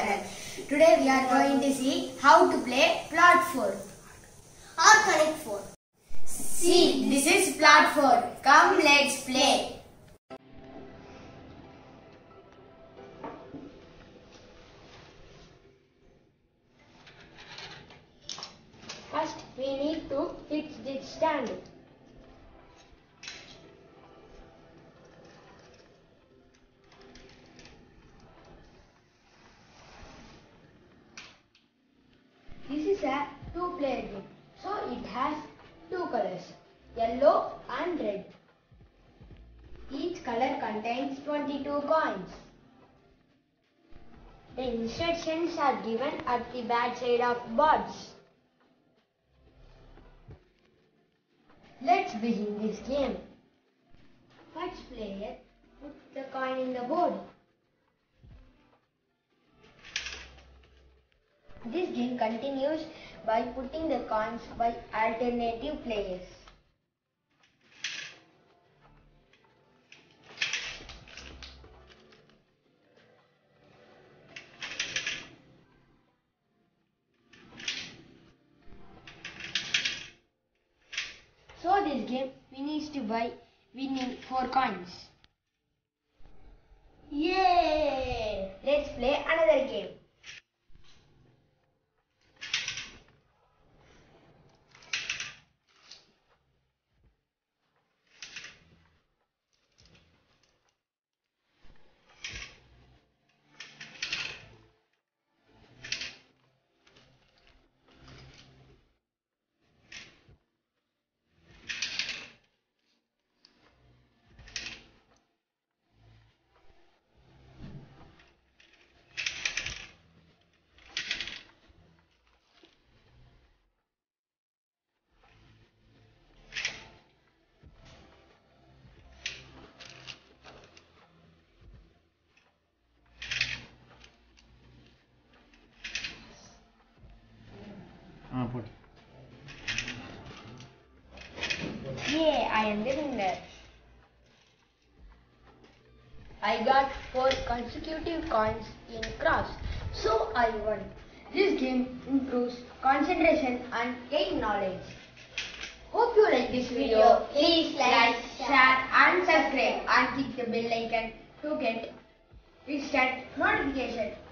channel. Today we are going to see how to play plot 4 or connect 4. See, this is plot 4. Come, let's play. First, we need to fix this stand. This is a two-player game, so it has two colors, yellow and red. Each color contains 22 coins. The instructions are given at the back side of boards. Let's begin this game. First player puts the coin in the board. This game continues by putting the coins by alternative players. So this game finished by winning 4 coins. Yay! Let's play another game. Put. Yeah, I am the winner. I got 4 consecutive coins in cross, so I won. This game improves concentration and gain knowledge. Hope you like this video. Please like, share and subscribe and click the bell icon to get instant notification.